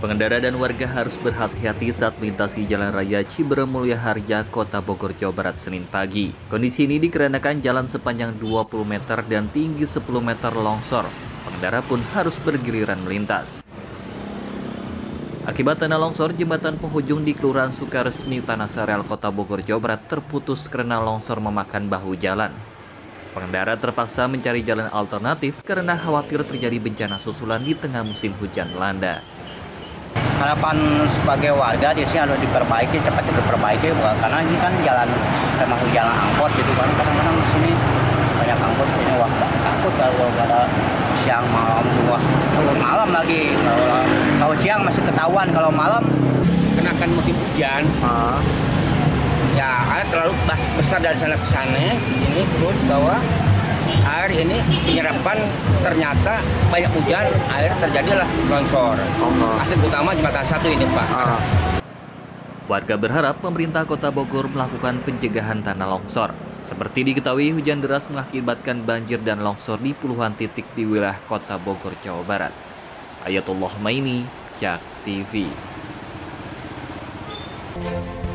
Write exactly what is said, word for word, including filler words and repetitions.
Pengendara dan warga harus berhati-hati saat melintasi Jalan Raya Ciberem Mulya Harja, Kota Bogor, Jawa Barat, Senin pagi. Kondisi ini dikarenakan jalan sepanjang dua puluh meter dan tinggi sepuluh meter longsor. Pengendara pun harus bergiliran melintas. Akibat tanah longsor, jembatan penghujung di Kelurahan Sukaresmi, Tanah Sareal, Kota Bogor, Jawa Barat terputus karena longsor memakan bahu jalan. Pengendara terpaksa mencari jalan alternatif karena khawatir terjadi bencana susulan di tengah musim hujan melanda. Harapan sebagai warga di sini harus diperbaiki, cepat diperbaiki, karena ini kan jalan termasuk jalan angkot gitu kan. Kadang-kadang di sini banyak angkot, ini wah takut kalau ada siang malam, wah kalau malam lagi, kalau, kalau siang masih ketahuan, kalau malam kenakan musim hujan. Uh. Ya, air terlalu besar dari sana ke sana, ini turun bawah. Air ini penyerapan ternyata banyak hujan, air terjadilah longsor. Asal utama jembatan satu ini, Pak. Uh. Warga berharap pemerintah Kota Bogor melakukan pencegahan tanah longsor. Seperti diketahui, hujan deras mengakibatkan banjir dan longsor di puluhan titik di wilayah Kota Bogor, Jawa Barat. Ayatullah Maini, Jak T V.